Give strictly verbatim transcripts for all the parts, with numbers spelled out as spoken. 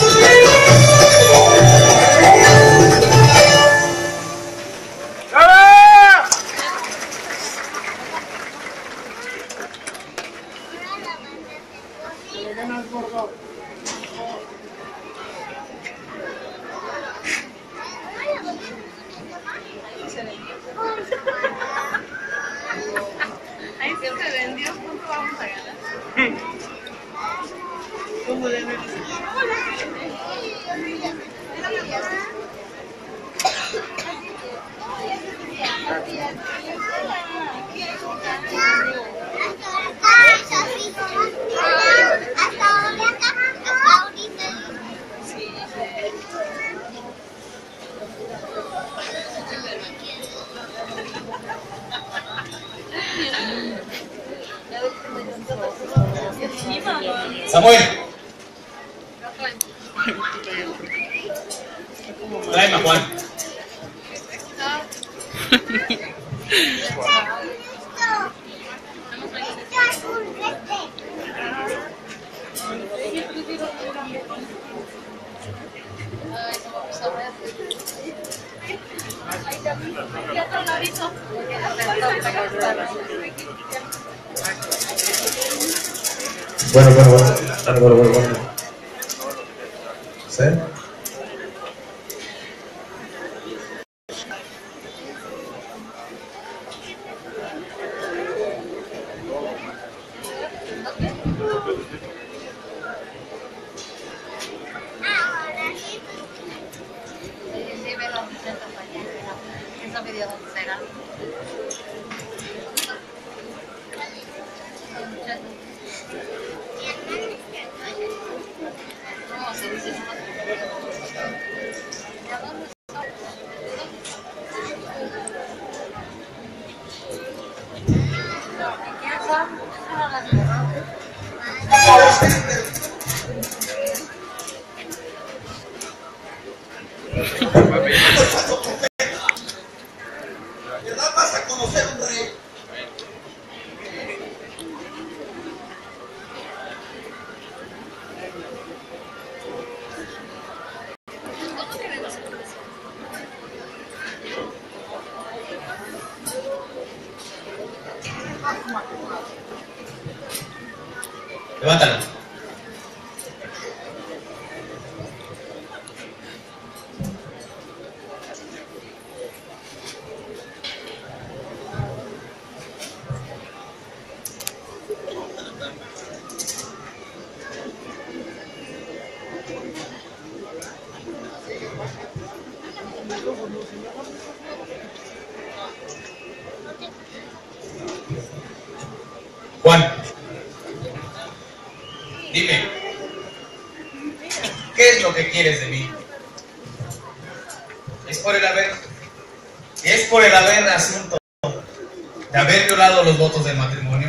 Ahí sí se vendió, ¿cuánto vamos a ganar? ¿Cómo le ven? Samuel, tráeme a Juan. Bueno, bueno, bueno, bueno, bueno, bueno, bueno. ¿Sí? Levántalo. Juan, dime, ¿qué es lo que quieres de mí? ¿Es por el haber, es por el haber asunto de haber violado los votos del matrimonio?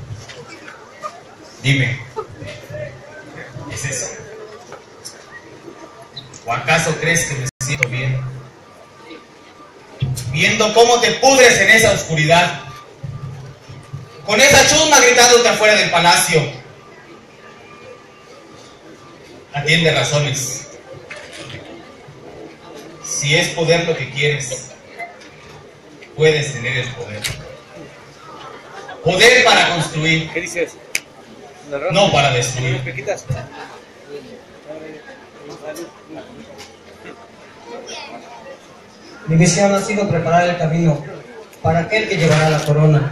Dime, ¿es eso? ¿O acaso crees que me siento bien? Viendo cómo te pudres en esa oscuridad, con esa chusma gritándote afuera del palacio. Atiende razones. Si es poder lo que quieres, puedes tener el poder. Poder para construir. ¿Qué dices? No para destruir. ¿Qué quitas? Mi misión ha sido preparar el camino para aquel que llevará la corona.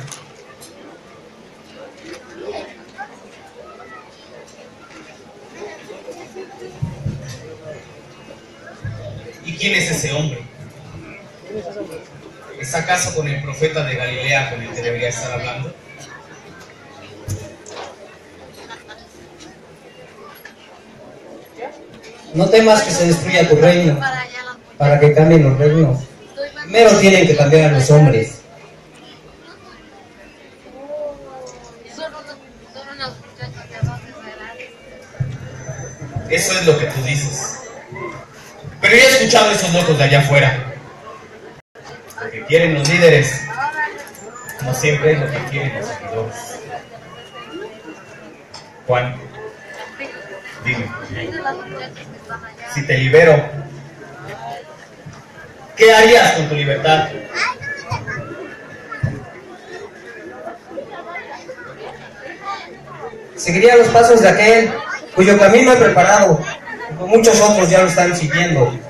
¿Y quién es ese hombre? ¿Es acaso con el profeta de Galilea con el que debería estar hablando? No temas que se destruya tu reino, para que cambien los reinos. Primero tienen que cambiar a los hombres. Eso es lo que tú dices. Pero yo he escuchado a esos locos de allá afuera. Lo que quieren los líderes, no siempre es lo que quieren los seguidores. Juan, Dime, si te libero, ¿qué harías con tu libertad? Seguiría los pasos de aquel cuyo camino he preparado, como muchos otros ya lo están siguiendo.